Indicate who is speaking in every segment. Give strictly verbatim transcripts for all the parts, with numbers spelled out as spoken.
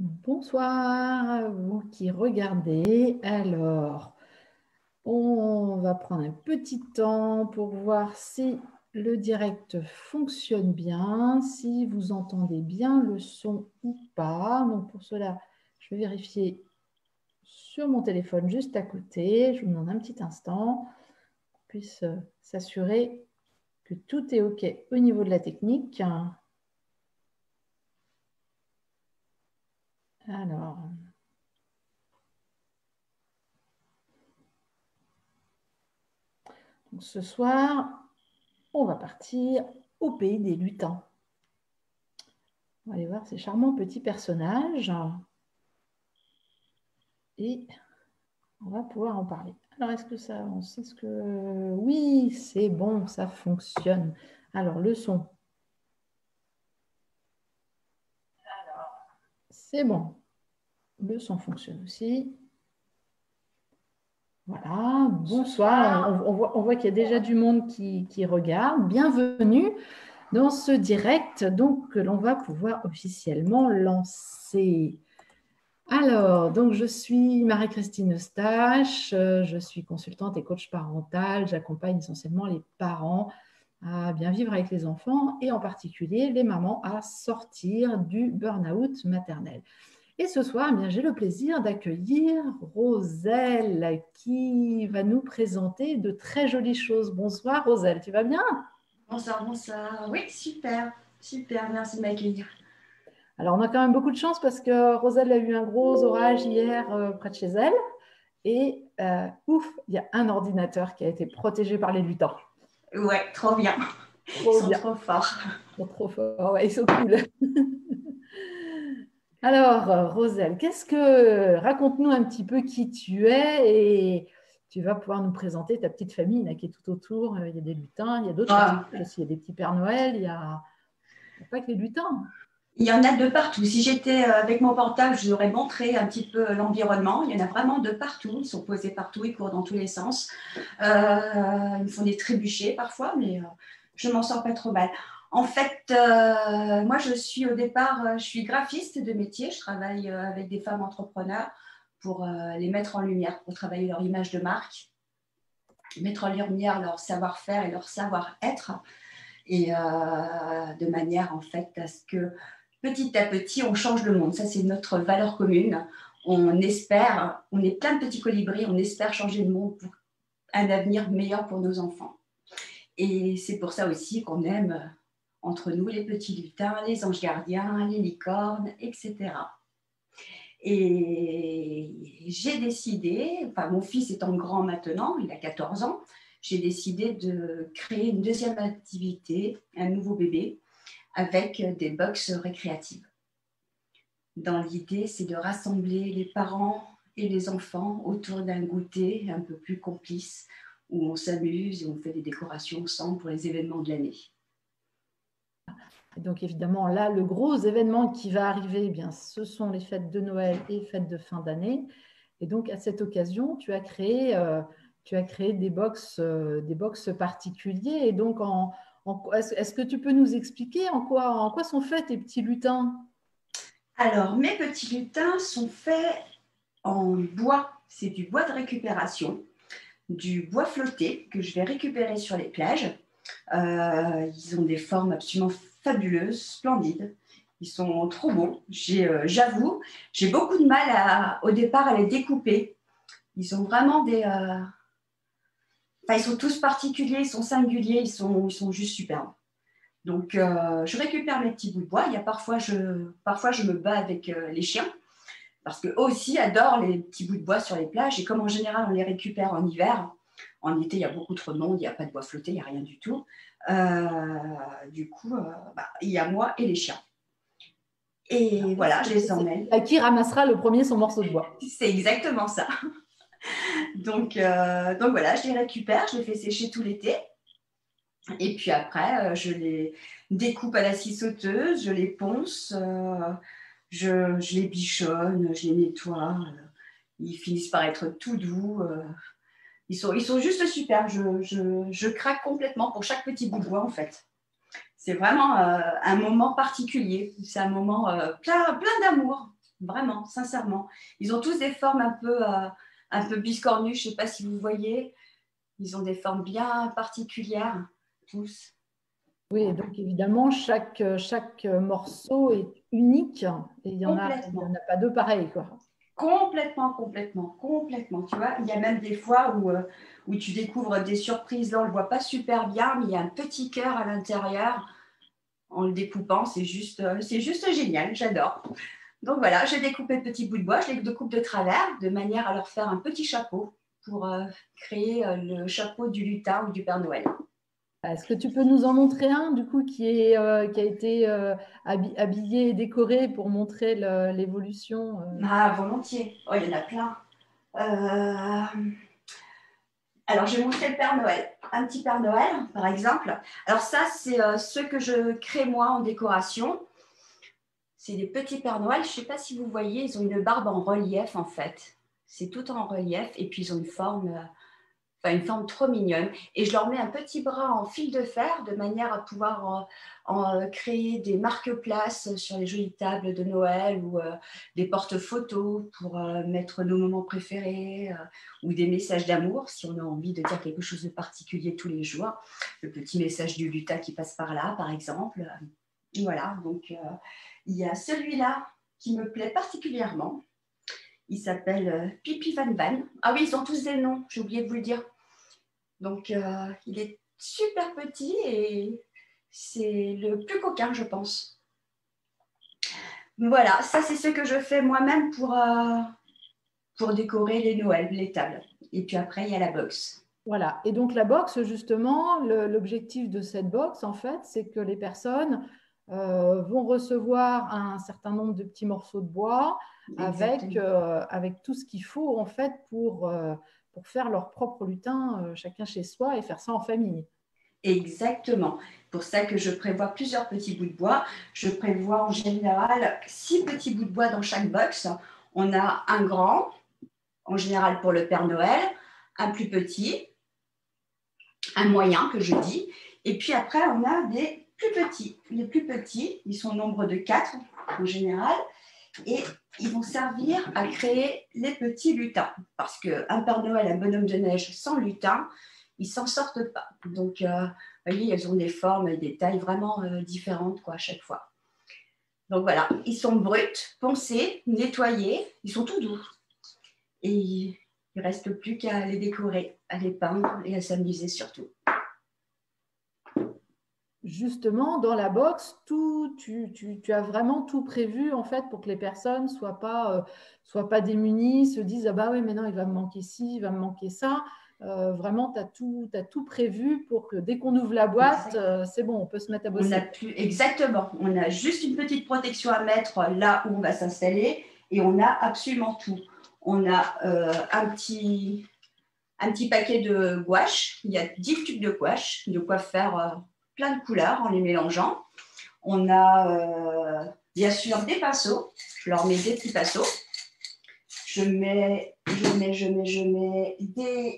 Speaker 1: Bonsoir à vous qui regardez. Alors, on va prendre un petit temps pour voir si le direct fonctionne bien, si vous entendez bien le son ou pas. Donc pour cela, je vais vérifier sur mon téléphone juste à côté. Je vous demande un petit instant qu'on puisse s'assurer que tout est OK au niveau de la technique. Alors... Donc, ce soir, on va partir au pays des lutins. On va aller voir ces charmants petits personnages. Et on va pouvoir en parler. Alors, est-ce que ça, on sait ce que... Oui, c'est bon, ça fonctionne. Alors, le son. Alors, c'est bon. Le son fonctionne aussi. Voilà, bonsoir. On, on voit, on voit qu'il y a déjà du monde qui, qui regarde. Bienvenue dans ce direct donc, que l'on va pouvoir officiellement lancer. Alors, donc je suis Marie-Christine Eustache, je suis consultante et coach parental. J'accompagne essentiellement les parents à bien vivre avec les enfants et en particulier les mamans à sortir du burn-out maternel. Et ce soir, eh bien, j'ai le plaisir d'accueillir Roselle qui va nous présenter de très jolies choses. Bonsoir Roselle, tu vas bien?
Speaker 2: Bonsoir, bonsoir. Oui, super, super, merci de m'accueillir.
Speaker 1: Alors, on a quand même beaucoup de chance parce que Roselle a eu un gros orage hier euh, près de chez elle. Et euh, ouf, il y a un ordinateur qui a été protégé par les lutins.
Speaker 2: Ouais, trop bien.
Speaker 1: Trop
Speaker 2: Ils sont
Speaker 1: bien.
Speaker 2: trop forts.
Speaker 1: Ils sont trop forts, ouais, ils sont cool. Alors, Roselle, qu'est-ce que... Raconte-nous un petit peu qui tu es et tu vas pouvoir nous présenter ta petite famille là, qui est tout autour. Il y a des lutins, il y a d'autres
Speaker 2: Ah,
Speaker 1: personnages aussi. Il y a des petits Pères Noël, il n'y a... a pas que les lutins.
Speaker 2: il y en a de partout. Si j'étais euh, avec mon portable, je vous aurais montré un petit peu l'environnement. Il y en a vraiment de partout. Ils sont posés partout, ils courent dans tous les sens. Euh, ils me font des trébuchets parfois, mais euh, je m'en sors pas trop mal. En fait, euh, moi, je suis au départ, euh, je suis graphiste de métier. Je travaille euh, avec des femmes entrepreneurs pour euh, les mettre en lumière, pour travailler leur image de marque, mettre en lumière leur savoir-faire et leur savoir-être, et euh, de manière en fait à ce que petit à petit on change le monde. Ça, c'est notre valeur commune. On espère, on est plein de petits colibris, on espère changer le monde pour un avenir meilleur pour nos enfants. Et c'est pour ça aussi qu'on aime entre nous les petits lutins, les anges gardiens, les licornes, et cetera. Et j'ai décidé, enfin mon fils étant grand maintenant, il a quatorze ans, j'ai décidé de créer une deuxième activité, un nouveau bébé, avec des box récréatives. Dans l'idée, c'est de rassembler les parents et les enfants autour d'un goûter un peu plus complice, où on s'amuse et on fait des décorations ensemble pour les événements de l'année.
Speaker 1: Et donc évidemment, là, le gros événement qui va arriver, eh bien, ce sont les fêtes de Noël et les fêtes de fin d'année. Et donc, à cette occasion, tu as créé, euh, tu as créé des box, euh, des box particuliers. Et donc, en, en, est-ce, est-ce que tu peux nous expliquer en quoi, en quoi sont faits tes petits lutins?
Speaker 2: Alors, mes petits lutins sont faits en bois. C'est du bois de récupération, du bois flotté que je vais récupérer sur les plages. Euh, ils ont des formes absolument fabuleuses, splendides. Ils sont trop beaux. J'ai, euh, j'avoue, j'ai beaucoup de mal à, au départ à les découper. Ils ont vraiment des... Euh... Enfin, ils sont tous particuliers, ils sont singuliers, ils sont, ils sont juste superbes. Donc, euh, je récupère mes petits bouts de bois. Il y a parfois, je, parfois, je me bats avec euh, les chiens parce qu'eux aussi adorent les petits bouts de bois sur les plages. Et comme en général, on les récupère en hiver, en été, il y a beaucoup trop de monde, il n'y a pas de bois flotté, il n'y a rien du tout. Euh, du coup, euh, bah, il y a moi et les chiens. Et voilà, je les emmène.
Speaker 1: À qui ramassera le premier son morceau de bois?
Speaker 2: C'est exactement ça. Donc, euh, donc voilà, je les récupère, je les fais sécher tout l'été. Et puis après, euh, je les découpe à la scie sauteuse, je les ponce, euh, je, je les bichonne, je les nettoie. Euh, ils finissent par être tout doux. Euh, ils, sont, ils sont juste super. Je, je, je craque complètement pour chaque petit bout de bois, en fait. C'est vraiment euh, un moment particulier. C'est un moment euh, plein, plein d'amour. vraiment, sincèrement. Ils ont tous des formes un peu, euh, un peu biscornues, je ne sais pas si vous voyez. Ils ont des formes bien particulières, tous.
Speaker 1: Oui, donc évidemment, chaque, chaque morceau est unique et il n'y en a, il y en a pas deux pareils, quoi.
Speaker 2: Complètement, complètement, complètement. Tu vois, il y a même des fois où, euh, où tu découvres des surprises. Là, on ne le voit pas super bien, mais il y a un petit cœur à l'intérieur. En le découpant, c'est juste, euh, c'est juste génial, j'adore. Donc voilà, j'ai découpé de petits bouts de bois, je les découpe de travers, de manière à leur faire un petit chapeau pour euh, créer euh, le chapeau du lutin ou du Père Noël.
Speaker 1: Est-ce que tu peux nous en montrer un, du coup, qui, est, euh, qui a été euh, habillé et décoré pour montrer l'évolution euh...
Speaker 2: Ah, volontiers. Oh, il y en a plein. Euh... Alors, je vais montrer le Père Noël. Un petit Père Noël, par exemple. Alors ça, c'est euh, ceux que je crée moi en décoration. C'est des petits Pères Noël. Je ne sais pas si vous voyez, ils ont une barbe en relief, en fait. C'est tout en relief. Et puis, ils ont une forme... Euh... Enfin, une forme trop mignonne. Et je leur mets un petit bras en fil de fer de manière à pouvoir en, en créer des marque-places sur les jolies tables de Noël ou euh, des porte-photos pour euh, mettre nos moments préférés euh, ou des messages d'amour si on a envie de dire quelque chose de particulier tous les jours. Le petit message du lutin qui passe par là, par exemple. Voilà, donc euh, il y a celui-là qui me plaît particulièrement. Il s'appelle euh, Pipi Van Van. Ah oui, ils ont tous des noms, j'ai oublié de vous le dire. Donc, euh, il est super petit et c'est le plus coquin, je pense. Voilà, ça, c'est ce que je fais moi-même pour, euh, pour décorer les Noëls, les tables. Et puis après, il y a la box.
Speaker 1: Voilà. Et donc, la box, justement, l'objectif de cette box, en fait, c'est que les personnes euh, vont recevoir un certain nombre de petits morceaux de bois avec, euh, avec tout ce qu'il faut, en fait, pour... Euh, pour faire leur propre lutin, euh, chacun chez soi, et faire ça en famille.
Speaker 2: Exactement. Pour ça que je prévois plusieurs petits bouts de bois. Je prévois en général six petits bouts de bois dans chaque box. On a un grand, en général pour le Père Noël, un plus petit, un moyen que je dis, et puis après on a des plus petits. Les plus petits, ils sont au nombre de quatre en général, et ils vont servir à créer les petits lutins. Parce qu'un Père Noël, un bonhomme de neige sans lutin, ils ne s'en sortent pas. Donc, euh, vous voyez, ils ont des formes et des tailles vraiment euh, différentes quoi, à chaque fois. Donc voilà, ils sont bruts, poncés, nettoyés, ils sont tout doux. Et il ne reste plus qu'à les décorer, à les peindre et à s'amuser surtout.
Speaker 1: Justement, dans la box, tout, tu, tu, tu as vraiment tout prévu en fait pour que les personnes ne soient pas, euh, soient pas démunies, se disent ah bah oui, mais non, il va me manquer ci, il va me manquer ça. Euh, vraiment, tu as tout, t'as tout prévu pour que dès qu'on ouvre la boîte, euh, c'est bon, on peut se mettre à bosser.
Speaker 2: On a plus, exactement. On a juste une petite protection à mettre là où on va s'installer et on a absolument tout. On a euh, un, petit, un petit paquet de gouache. Il y a dix tubes de gouache, de quoi faire euh, plein de couleurs en les mélangeant. On a euh, bien sûr des pinceaux. Je leur mets des petits pinceaux. Je mets, je mets, je mets, je mets des...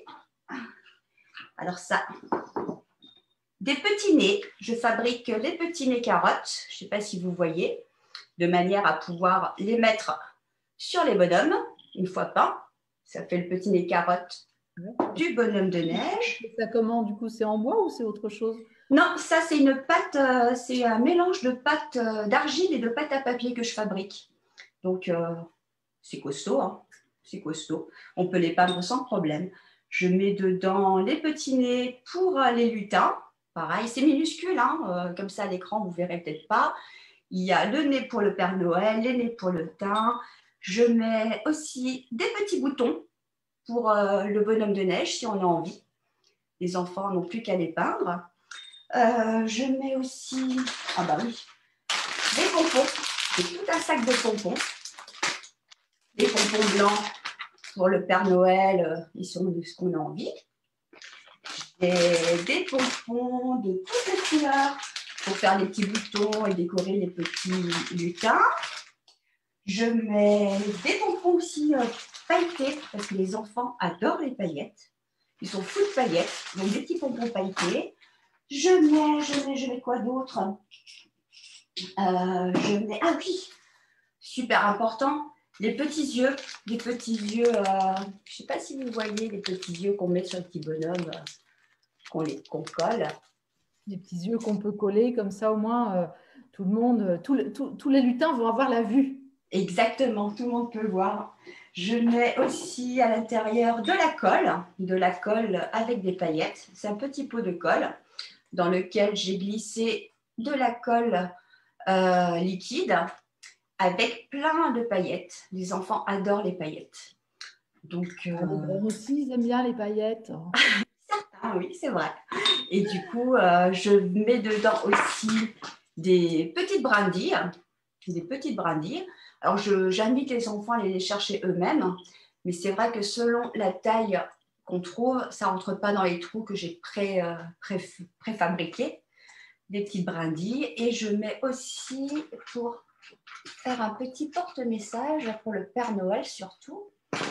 Speaker 2: Alors ça, des petits nez. Je fabrique les petits nez carottes. Je ne sais pas si vous voyez, de manière à pouvoir les mettre sur les bonhommes une fois peints. Ça fait le petit nez carotte du bonhomme de neige.
Speaker 1: Ça comment, du coup, c'est en bois ou c'est autre chose?
Speaker 2: Non, ça c'est une pâte, euh, c'est un mélange de pâte euh, d'argile et de pâte à papier que je fabrique. Donc euh, c'est costaud, hein, c'est costaud. On peut les peindre sans problème. Je mets dedans les petits nez pour euh, les lutins. Pareil, c'est minuscule, hein, euh, comme ça à l'écran vous verrez peut-être pas. Il y a le nez pour le Père Noël, les nez pour le lutin. Je mets aussi des petits boutons pour euh, le bonhomme de neige si on a envie. Les enfants n'ont plus qu'à les peindre. Euh, je mets aussi, ah bah oui, des pompons. C'est tout un sac de pompons. Des pompons blancs pour le Père Noël, ils sont de ce qu'on a envie. Et des pompons de toutes les couleurs pour faire des petits boutons et décorer les petits lutins. Je mets des pompons aussi euh, pailletés parce que les enfants adorent les paillettes. Ils sont fous de paillettes, donc des petits pompons pailletés. Je mets, je mets, je mets quoi d'autre euh, Je mets, ah oui, super important. Les petits yeux, les petits yeux, euh, je ne sais pas si vous voyez les petits yeux qu'on met sur le petit bonhomme, euh, qu'on qu'on colle.
Speaker 1: Des petits yeux qu'on peut coller, comme ça au moins euh, tout le monde, euh, tout le- tout- tous les lutins vont avoir la vue.
Speaker 2: Exactement, tout le monde peut voir. Je mets aussi à l'intérieur de la colle, de la colle avec des paillettes. C'est un petit pot de colle dans lequel j'ai glissé de la colle euh, liquide avec plein de paillettes. Les enfants adorent les paillettes. Donc, euh...
Speaker 1: les grands aussi, ils aiment bien les paillettes.
Speaker 2: certains, oui, c'est vrai. Et du coup, euh, je mets dedans aussi des petites brindilles, des petites brindilles. Alors, j'invite les enfants à aller les chercher eux-mêmes, mais c'est vrai que selon la taille qu'on trouve, ça ne rentre pas dans les trous que j'ai pré, euh, pré, préfabriqués, des petites brindilles. Et je mets aussi, pour faire un petit porte-message pour le Père Noël surtout,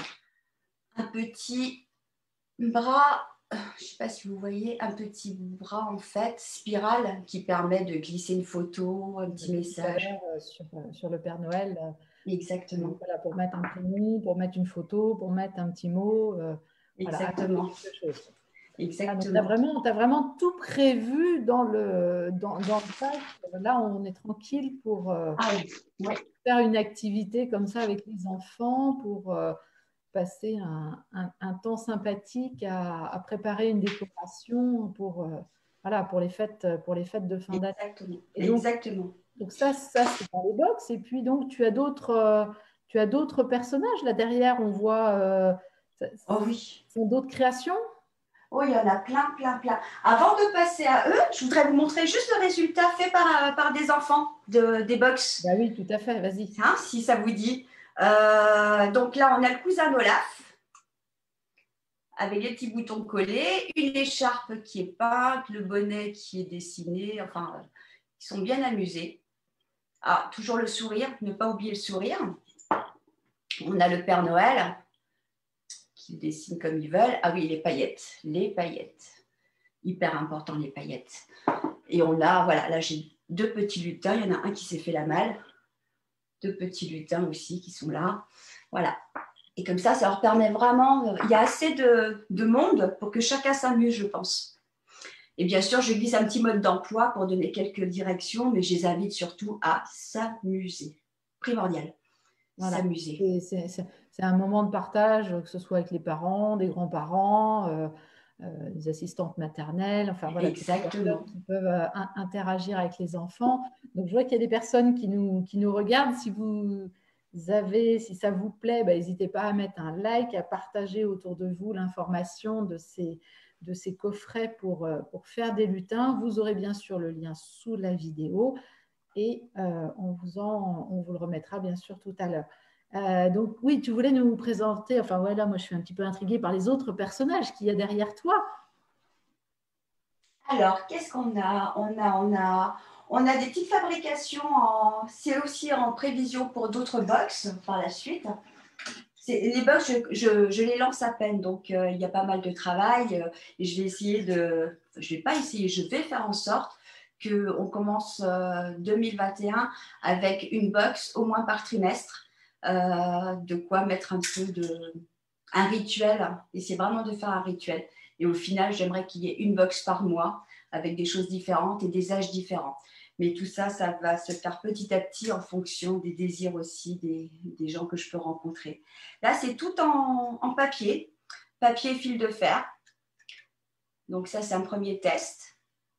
Speaker 2: un petit bras, je ne sais pas si vous voyez, un petit bras en fait, spirale, qui permet de glisser une photo, un petit message.
Speaker 1: Sur, sur le Père Noël.
Speaker 2: Exactement.
Speaker 1: Euh, voilà, pour mettre un prénom, pour mettre une photo, pour mettre un petit mot. Euh,
Speaker 2: Exactement.
Speaker 1: Voilà, quelque chose.
Speaker 2: Exactement.
Speaker 1: Ah, tu as vraiment, t'as vraiment tout prévu dans le, dans, dans le pack. Là, on est tranquille pour euh,
Speaker 2: ah, oui. Ouais.
Speaker 1: faire une activité comme ça avec les enfants, pour euh, passer un, un, un temps sympathique à, à préparer une décoration pour, euh, voilà, pour, les fêtes, pour les fêtes de fin d'année.
Speaker 2: Exactement.
Speaker 1: Et donc,
Speaker 2: Exactement.
Speaker 1: Donc ça, ça c'est dans les box. Et puis donc tu as d'autres, euh, tu as d'autres personnages là derrière. On voit, euh, ça,
Speaker 2: oh oui.
Speaker 1: Ce sont d'autres créations.
Speaker 2: Oh, il y en a plein, plein, plein. Avant de passer à eux, je voudrais vous montrer juste le résultat fait par, par des enfants de, des box.
Speaker 1: Bah oui, tout à fait. Vas-y.
Speaker 2: Hein, si ça vous dit. Euh, donc là, on a le cousin Olaf avec les petits boutons collés, une écharpe qui est peinte, le bonnet qui est dessiné. Enfin, ils sont bien amusés. Ah, toujours le sourire, ne pas oublier le sourire. On a le Père Noël qui dessine comme ils veulent. Ah oui, les paillettes, les paillettes. Hyper important, les paillettes. Et on a, voilà, là j'ai deux petits lutins. Il y en a un qui s'est fait la malle. Deux petits lutins aussi qui sont là. Voilà. Et comme ça, ça leur permet vraiment... Il y a assez de, de monde pour que chacun s'amuse, je pense. Et bien sûr, je glisse un petit mode d'emploi pour donner quelques directions, mais je les invite surtout à s'amuser. Primordial.
Speaker 1: Voilà.
Speaker 2: S'amuser.
Speaker 1: C'est un moment de partage, que ce soit avec les parents, des grands-parents, euh, euh, des assistantes maternelles, enfin voilà,
Speaker 2: exactement,
Speaker 1: qui peuvent euh, interagir avec les enfants. Donc je vois qu'il y a des personnes qui nous, qui nous regardent. Si vous avez, si ça vous plaît, bah, n'hésitez pas à mettre un like, à partager autour de vous l'information de ces, de ces coffrets pour, pour faire des lutins. Vous aurez bien sûr le lien sous la vidéo. Et euh, on, vous en, on vous le remettra bien sûr tout à l'heure. Euh, donc oui, tu voulais nous présenter, enfin voilà, moi je suis un petit peu intriguée par les autres personnages qu'il y a derrière toi.
Speaker 2: Alors, qu'est-ce qu'on a On a, on a, on a des petites fabrications, c'est aussi en prévision pour d'autres box par la suite. Les box, je, je, je les lance à peine, donc euh, il y a pas mal de travail euh, et je vais essayer de, je vais pas essayer, je vais faire en sorte qu'on commence euh, deux mille vingt et un avec une box au moins par trimestre, euh, de quoi mettre un peu de, un rituel, et c'est vraiment de faire un rituel. Et au final, j'aimerais qu'il y ait une box par mois avec des choses différentes et des âges différents. Mais tout ça, ça va se faire petit à petit en fonction des désirs aussi des, des gens que je peux rencontrer. Là, c'est tout en, en papier, papier fil de fer. Donc ça, c'est un premier test.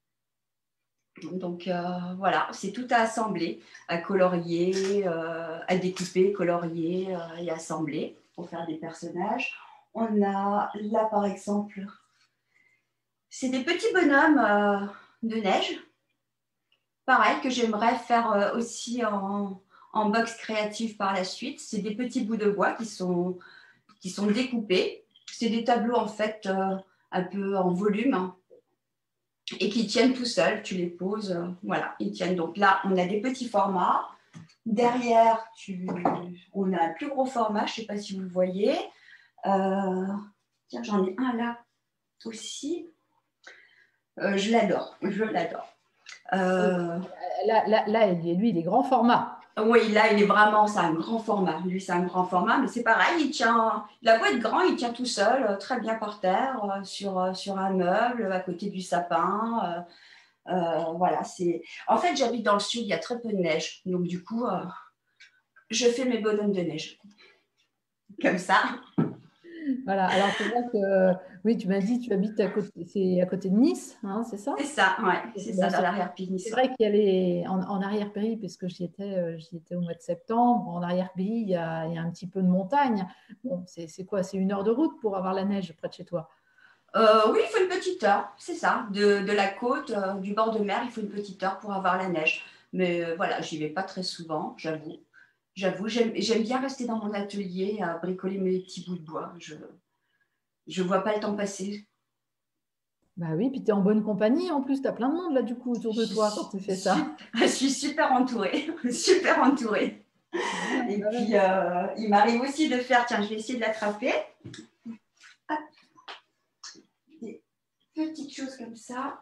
Speaker 2: Donc euh, voilà, c'est tout à assembler, à colorier, euh, à découper, colorier euh, et assembler pour faire des personnages. On a là, par exemple, c'est des petits bonhommes euh, de neige. Pareil, que j'aimerais faire euh, aussi en, en box créative par la suite. C'est des petits bouts de bois qui sont, qui sont découpés. C'est des tableaux en fait euh, un peu en volume hein, et qui tiennent tout seuls. Tu les poses, euh, voilà, ils tiennent. Donc là, on a des petits formats. Derrière, tu, on a un plus gros format. Je ne sais pas si vous le voyez. Euh, tiens, j'en ai un là aussi. Euh, je l'adore, je l'adore.
Speaker 1: Euh... Là, là, là, lui, il est grand format.
Speaker 2: Oui, là, il est vraiment, c'est un grand format. Lui, c'est un grand format, mais c'est pareil, il tient, il a beau être grand, il tient tout seul, euh, très bien par terre, euh, sur, euh, sur un meuble, à côté du sapin. Euh, euh, voilà, c'est. En fait, j'habite dans le sud, il y a très peu de neige. Donc, du coup, euh, je fais mes bonhommes de neige. Comme ça.
Speaker 1: Voilà, alors c'est vrai que, oui, tu m'as dit, tu habites à côté, c'est à côté de Nice, hein, c'est ça?
Speaker 2: C'est ça, ouais, c'est
Speaker 1: Bon,
Speaker 2: ça, dans
Speaker 1: c'est
Speaker 2: l'arrière-pays
Speaker 1: c'est
Speaker 2: niçois.
Speaker 1: vrai qu'il y a les, en, en arrière-pays, puisque j'y étais, euh, j'y étais au mois de septembre, en arrière-pays, il y a, il y a un petit peu de montagne. Bon, c'est c'est quoi? C'est une heure de route pour avoir la neige près de chez toi.
Speaker 2: Euh, oui, il faut une petite heure, c'est ça. De, de la côte, euh, du bord de mer, il faut une petite heure pour avoir la neige. Mais euh, voilà, j'y vais pas très souvent, j'avoue. J'avoue, j'aime j'aime bien rester dans mon atelier à bricoler mes petits bouts de bois. Je je vois pas le temps passer.
Speaker 1: Bah oui, puis tu es en bonne compagnie, en plus, tu as plein de monde là, du coup, autour de
Speaker 2: Je
Speaker 1: toi quand
Speaker 2: suis,
Speaker 1: tu fais ça.
Speaker 2: super, je suis super entourée, super entourée. Et
Speaker 1: Ah
Speaker 2: puis,
Speaker 1: ouais.
Speaker 2: euh, il m'arrive aussi de faire, tiens, je vais essayer de l'attraper. Hop, des petites choses comme ça.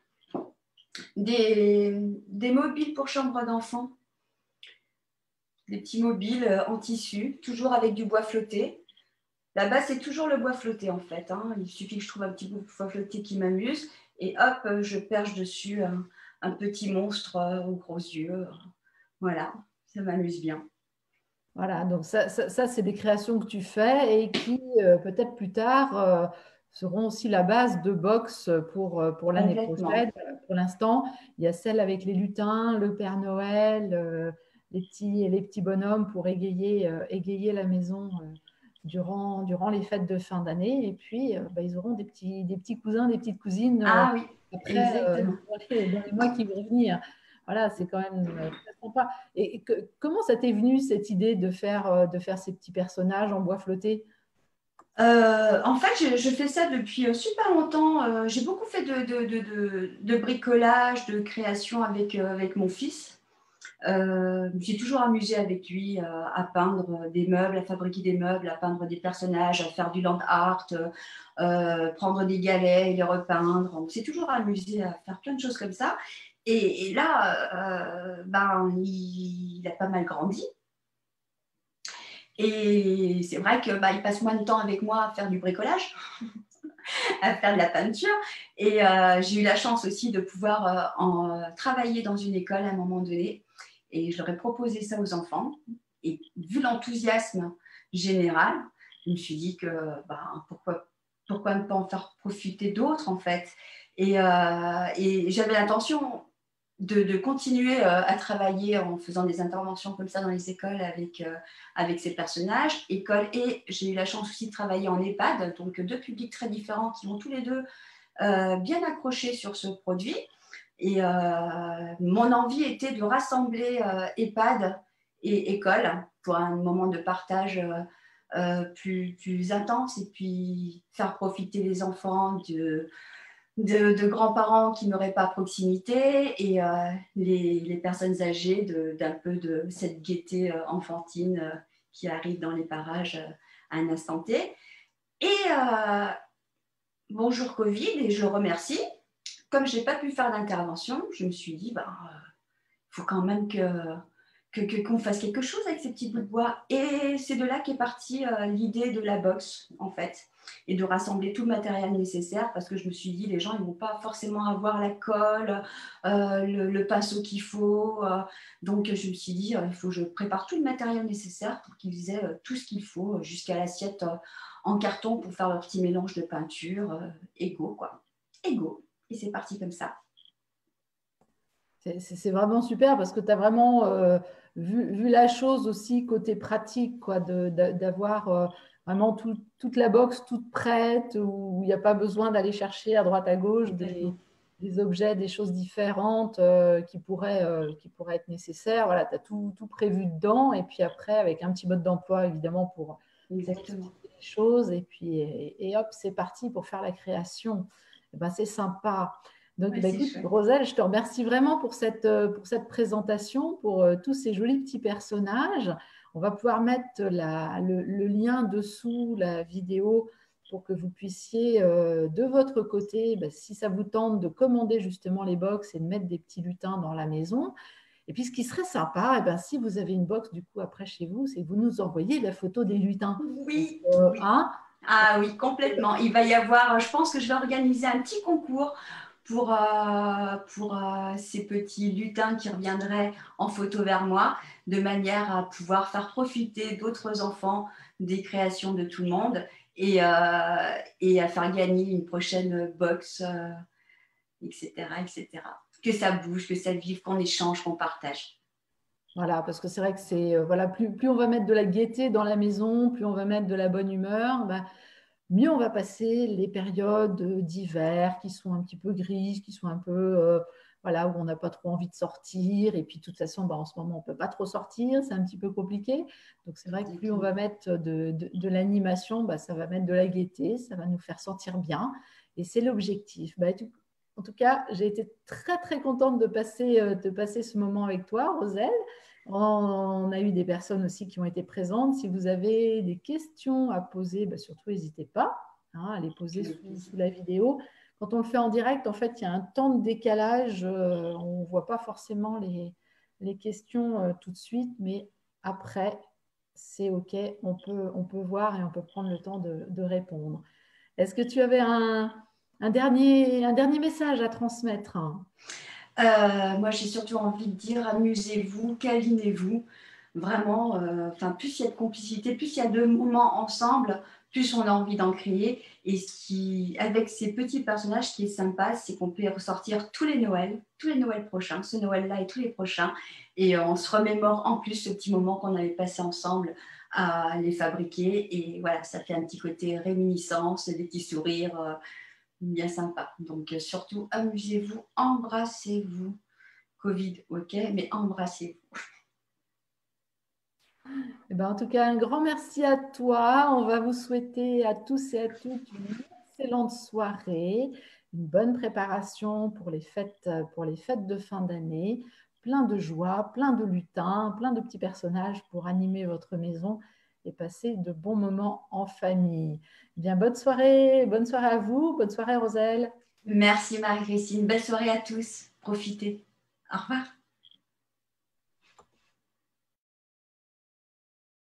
Speaker 2: Des, des mobiles pour chambre d'enfant. Des petits mobiles euh, en tissu, toujours avec du bois flotté. Là-bas, c'est toujours le bois flotté en fait. Hein. Il suffit que je trouve un petit bois flotté qui m'amuse et hop, euh, je perche dessus un, un petit monstre euh, aux gros yeux. Voilà, ça m'amuse bien.
Speaker 1: Voilà, donc ça, ça, ça, c'est des créations que tu fais et qui, euh, peut-être plus tard, euh, seront aussi la base de box pour, euh, pour l'année prochaine.
Speaker 2: Complètement.
Speaker 1: Pour l'instant, il y a celle avec les lutins, le Père Noël, euh, les petits, les petits bonhommes pour égayer, euh, égayer la maison, euh, durant, durant les fêtes de fin d'année. Et puis, euh, bah, ils auront des petits, des petits cousins, des petites cousines, euh,
Speaker 2: Ah oui,
Speaker 1: après, euh,
Speaker 2: exactement.
Speaker 1: dans les, dans les mois qui vont venir. Voilà, c'est quand même, euh, très sympa. Et que- comment ça t'est venu cette idée de faire, euh, de faire ces petits personnages en bois flotté?
Speaker 2: Euh, en fait, je, je fais ça depuis euh, super longtemps. Euh, j'ai beaucoup fait de, de, de, de- de bricolage, de création avec, euh, avec mon fils. Euh, je me suis toujours amusée avec lui euh, à peindre des meubles, à fabriquer des meubles, à peindre des personnages, à faire du land art, euh, prendre des galets et les repeindre. On s'est toujours amusé à faire plein de choses comme ça. Et, et là, euh, ben, il, il a pas mal grandi. Et c'est vrai que bah, il passe moins de temps avec moi à faire du bricolage, à faire de la peinture. Et euh, j'ai eu la chance aussi de pouvoir euh, en, euh, travailler dans une école à un moment donné. Et je leur ai proposé ça aux enfants. Et vu l'enthousiasme général, je me suis dit que bah, pourquoi, pourquoi ne pas en faire profiter d'autres en fait. Et, euh, et j'avais l'intention de, de continuer euh, à travailler en faisant des interventions comme ça dans les écoles avec, euh, avec ces personnages. École et j'ai eu la chance aussi de travailler en EHPAD, donc deux publics très différents qui vont tous les deux euh, bien accrochés sur ce produit. Et euh, mon envie était de rassembler euh, EHPAD et école pour un moment de partage euh, euh, plus, plus intense et puis faire profiter les enfants de, de, de grands-parents qui n'auraient pas proximité et euh, les, les, personnes âgées d'un peu de cette gaieté euh, enfantine euh, qui arrive dans les parages euh, à un instant T. Et euh, bonjour Covid, et je le remercie. Comme je n'ai pas pu faire d'intervention, je me suis dit, bah, il faut quand même que, que, que, qu'on fasse quelque chose avec ces petits bouts de bois. Et c'est de là qu'est partie euh, l'idée de la box, en fait, et de rassembler tout le matériel nécessaire, parce que je me suis dit, les gens, ils ne vont pas forcément avoir la colle, euh, le, le pinceau qu'il faut. Euh, donc, je me suis dit, euh, il faut que je prépare tout le matériel nécessaire pour qu'ils aient euh, tout ce qu'il faut, jusqu'à l'assiette euh, en carton pour faire leur petit mélange de peinture, euh, égaux, quoi. Égaux. Et c'est parti comme ça.
Speaker 1: C'est c'est- c'est vraiment super parce que tu as vraiment, euh, vu, vu la chose aussi côté pratique, quoi, de- d'a- d'avoir, euh, vraiment tout- toute la box toute prête, où il n'y a pas besoin d'aller chercher à droite à gauche des,
Speaker 2: Complètement.
Speaker 1: des objets, des choses différentes, euh, qui pourraient, euh, qui pourraient être nécessaires. Voilà, tu as tout, tout prévu dedans. Et puis après, avec un petit mode d'emploi, évidemment, pour, pour
Speaker 2: Exactement.
Speaker 1: expliquer les choses. Et puis, et, et hop, c'est parti pour faire la création. Eh ben, c'est sympa. Donc,
Speaker 2: Ouais,
Speaker 1: bah,
Speaker 2: c'est
Speaker 1: écoute,
Speaker 2: chouette.
Speaker 1: Roselle, je te remercie vraiment pour cette, euh, pour cette présentation, pour, euh, tous ces jolis petits personnages. On va pouvoir mettre la- le, le lien dessous la vidéo pour que vous puissiez, euh, de votre côté, bah, si ça vous tente, de commander justement les box et de mettre des petits lutins dans la maison. Et puis, ce qui serait sympa, eh ben, si vous avez une box du coup après chez vous, c'est que vous nous envoyez la photo des lutins.
Speaker 2: Oui,
Speaker 1: Euh,
Speaker 2: oui.
Speaker 1: hein
Speaker 2: Ah oui, complètement. Il va y avoir, je pense que je vais organiser un petit concours pour, euh, pour euh, ces petits lutins qui reviendraient en photo vers moi, de manière à pouvoir faire profiter d'autres enfants des créations de tout le monde et, euh, et à faire gagner une prochaine box, euh, et cetera, et cetera. Que ça bouge, que ça vive, qu'on échange, qu'on partage.
Speaker 1: Voilà, parce que c'est vrai que c'est, euh, voilà, plus, plus on va mettre de la gaieté dans la maison, plus on va mettre de la bonne humeur, bah, mieux on va passer les périodes d'hiver qui sont un petit peu grises, qui sont un peu, euh, voilà, où on n'a pas trop envie de sortir. Et puis, de toute façon, bah, en ce moment, on ne peut pas trop sortir, c'est un petit peu compliqué. Donc, c'est vrai que plus on va mettre de, de, de l'animation, bah, ça va mettre de la gaieté, ça va nous faire sentir bien. Et c'est l'objectif. Bah, tout- en tout cas, j'ai été très, très contente de passer, euh, de passer ce moment avec toi, Roselle. On a eu des personnes aussi qui ont été présentes. Si vous avez des questions à poser, bah, surtout n'hésitez pas, hein, à les poser sous, sous la vidéo. Quand on le fait en direct, en fait, il y a un temps de décalage. Euh, on ne voit pas forcément les, les questions euh, tout de suite, mais après, c'est OK. On peut, on peut voir et on peut prendre le temps de, de répondre. Est-ce que tu avais un, un dernier, un dernier message à transmettre?
Speaker 2: Euh, moi, j'ai surtout envie de dire amusez-vous, câlinez-vous. Vraiment, euh, enfin, plus il y a de complicité, plus il y a de moments ensemble, plus on a envie d'en créer. Et ce qui, avec ces petits personnages, ce qui est sympa, c'est qu'on peut y ressortir tous les Noëls, tous les Noëls prochains, ce Noël-là et tous les prochains. Et euh, on se remémore en plus ce petit moment qu'on avait passé ensemble à les fabriquer. Et voilà, ça fait un petit côté réminiscence, des petits sourires. Euh, bien sympa. Donc, euh, surtout, amusez-vous, embrassez-vous. Covid, ok, mais embrassez-vous.
Speaker 1: Eh ben, en tout cas, un grand merci à toi. On va vous souhaiter à tous et à toutes une excellente soirée, une bonne préparation pour les fêtes, pour les fêtes de fin d'année, plein de joie, plein de lutins, plein de petits personnages pour animer votre maison et passer de bons moments en famille. Eh bien, bonne soirée, bonne soirée à vous, bonne soirée Roselle.
Speaker 2: Merci Marie-Christine, belle soirée à tous. Profitez. Au revoir.